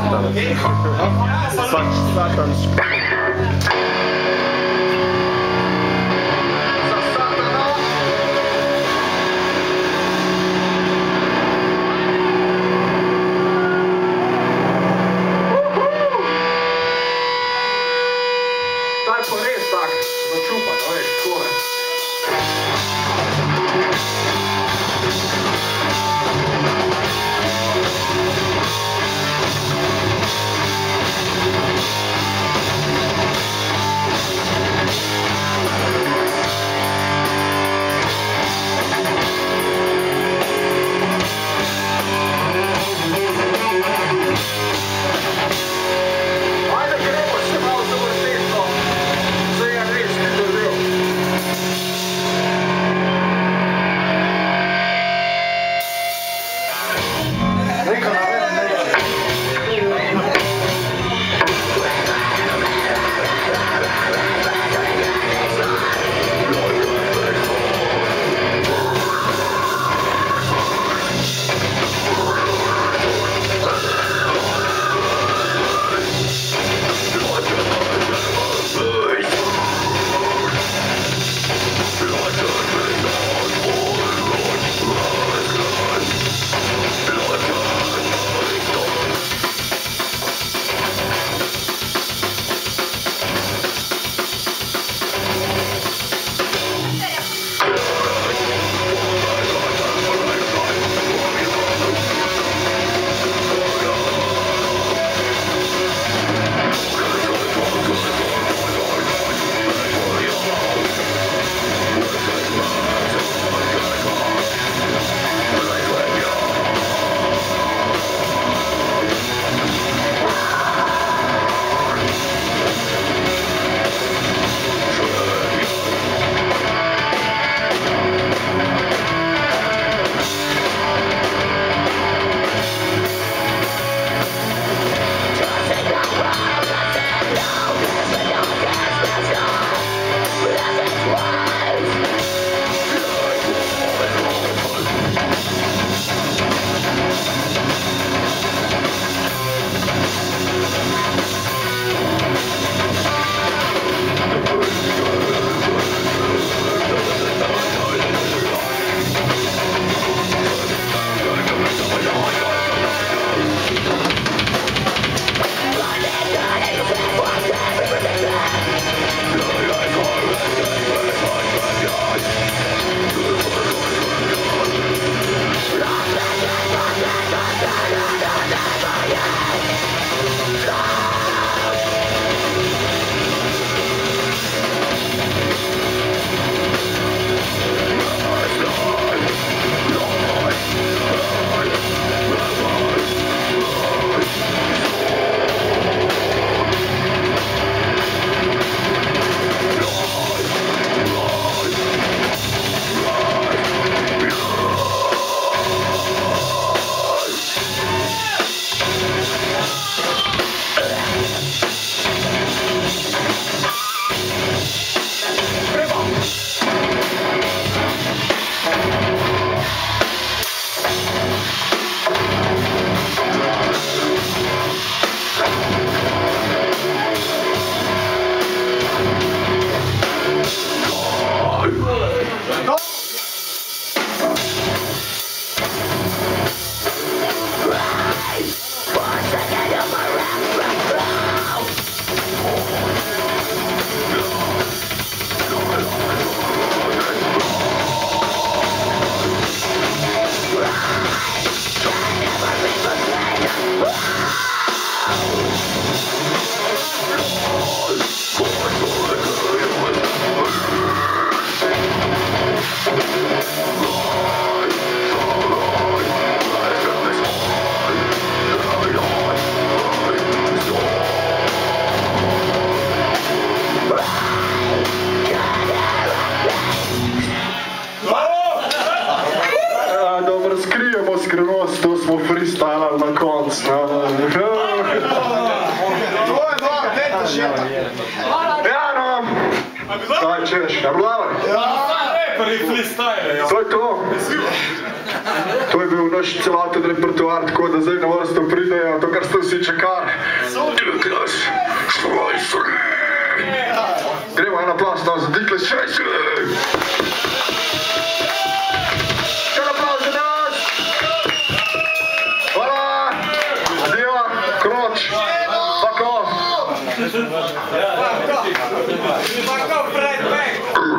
Satan. Satans. Daj pa res tak, začupan, veš, takole. Skrivnost, to smo freestylali na koncu. Ja, no. Kaj češ, Karlavar? Prvi freestyle. To je to. To je bil imaš celoten repertoar, tako da zdaj na vrsto pridejo, to kar ste vsi čakali. Dikles Švajcer. Gremo en aplavz za Dikles Švajcer. Še en aplavz za nas. Hvala. Zdijo, Kroč. Fuck off. Fuck off right back.